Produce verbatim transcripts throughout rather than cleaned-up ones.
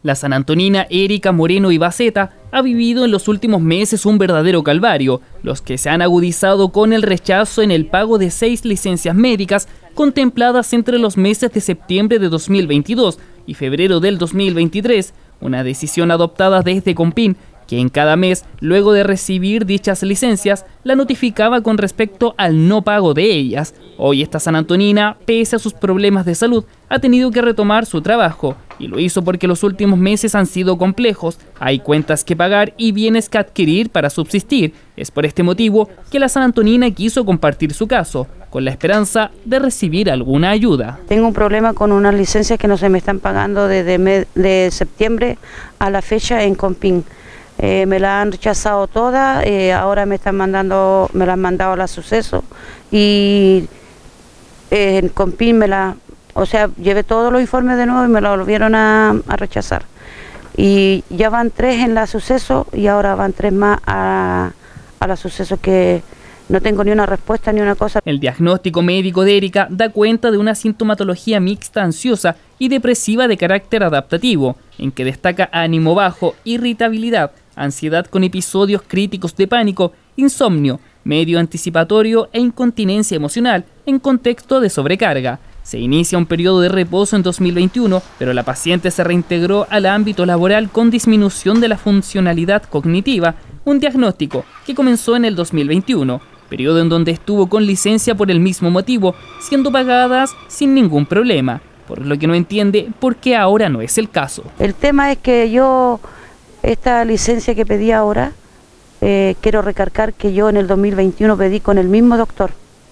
La sanantonina Erika Moreno Ibaceta ha vivido en los últimos meses un verdadero calvario, los que se han agudizado con el rechazo en el pago de seis licencias médicas contempladas entre los meses de septiembre de dos mil veintidós y febrero del dos mil veintitrés, una decisión adoptada desde Compin, que en cada mes, luego de recibir dichas licencias, la notificaba con respecto al no pago de ellas. Hoy esta sanantonina, pese a sus problemas de salud, ha tenido que retomar su trabajo, y lo hizo porque los últimos meses han sido complejos, hay cuentas que pagar y bienes que adquirir para subsistir. Es por este motivo que la sanantonina quiso compartir su caso, con la esperanza de recibir alguna ayuda. Tengo un problema con unas licencias que no se me están pagando desde de septiembre a la fecha en Compin. Eh, me la han rechazado todas, eh, ahora me están mandando, me la han mandado a la Suceso y eh, en Compin me la, o sea, llevé todos los informes de nuevo y me lo volvieron a, a rechazar. Y ya van tres en la Suceso y ahora van tres más a, a la Suceso, que no tengo ni una respuesta ni una cosa. El diagnóstico médico de Erika da cuenta de una sintomatología mixta ansiosa y depresiva de carácter adaptativo, en que destaca ánimo bajo, irritabilidad, ansiedad con episodios críticos de pánico, insomnio, medio anticipatorio e incontinencia emocional en contexto de sobrecarga. Se inicia un periodo de reposo en dos mil veintiuno, pero la paciente se reintegró al ámbito laboral con disminución de la funcionalidad cognitiva, un diagnóstico que comenzó en el dos mil veintiuno, periodo en donde estuvo con licencia por el mismo motivo, siendo pagadas sin ningún problema, por lo que no entiende por qué ahora no es el caso. El tema es que yo, esta licencia que pedí ahora, eh, quiero recargar que yo en el dos mil veintiuno pedí con el mismo doctor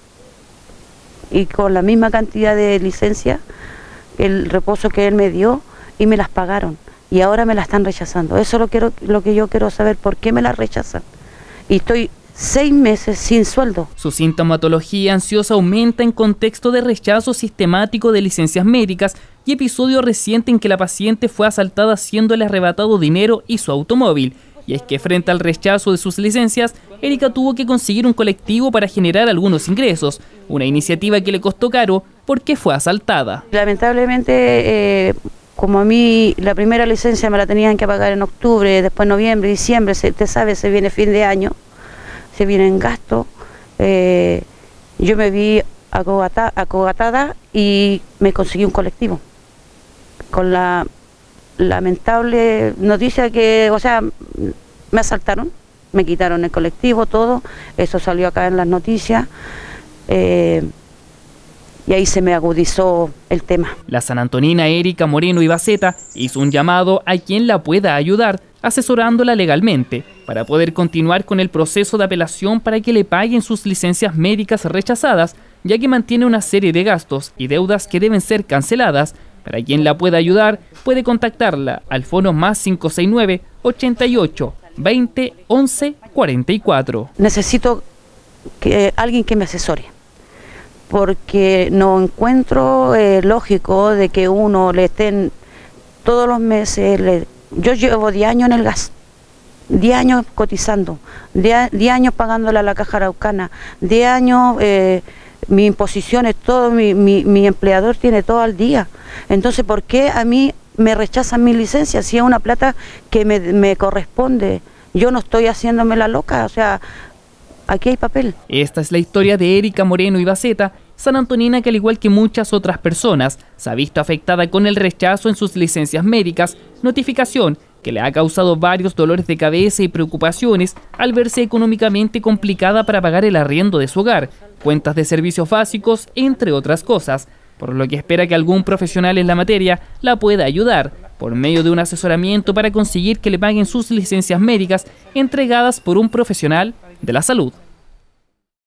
y con la misma cantidad de licencia, el reposo que él me dio, y me las pagaron, y ahora me las están rechazando. Eso es lo, quiero, lo que yo quiero saber, por qué me las rechazan. Y estoy seis meses sin sueldo. Su sintomatología ansiosa aumenta en contexto de rechazo sistemático de licencias médicas y episodio reciente en que la paciente fue asaltada haciéndole arrebatado dinero y su automóvil. Y es que frente al rechazo de sus licencias, Erika tuvo que conseguir un colectivo para generar algunos ingresos, una iniciativa que le costó caro porque fue asaltada. Lamentablemente, eh, como a mí la primera licencia me la tenían que pagar en octubre, después noviembre, diciembre, se, te sabes, se viene fin de año, se viene en gasto, eh, yo me vi acogata, acogatada y me conseguí un colectivo con la lamentable noticia que, o sea, me asaltaron, me quitaron el colectivo, todo, eso salió acá en las noticias, eh, y ahí se me agudizó el tema. La sanantonina Erika Moreno Ibaceta hizo un llamado a quien la pueda ayudar, asesorándola legalmente, para poder continuar con el proceso de apelación para que le paguen sus licencias médicas rechazadas, ya que mantiene una serie de gastos y deudas que deben ser canceladas. Para quien la pueda ayudar, puede contactarla al fono más cinco seis nueve, ochenta y ocho, veinte, once, cuarenta y cuatro. Necesito que alguien que me asesore, porque no encuentro eh, lógico de que uno le estén todos los meses. Le, yo llevo diez años en el gas, diez años cotizando, diez años pagándole a la Caja Araucana, diez años... Eh, mis imposiciones, todo, mi, mi, mi empleador tiene todo al día. Entonces, ¿por qué a mí me rechazan mi licencia si es una plata que me, me corresponde? Yo no estoy haciéndome la loca, o sea, aquí hay papel. Esta es la historia de Erika Moreno Ibaceta, sanantonina que al igual que muchas otras personas, se ha visto afectada con el rechazo en sus licencias médicas, notificación que le ha causado varios dolores de cabeza y preocupaciones al verse económicamente complicada para pagar el arriendo de su hogar, cuentas de servicios básicos, entre otras cosas, por lo que espera que algún profesional en la materia la pueda ayudar por medio de un asesoramiento para conseguir que le paguen sus licencias médicas entregadas por un profesional de la salud.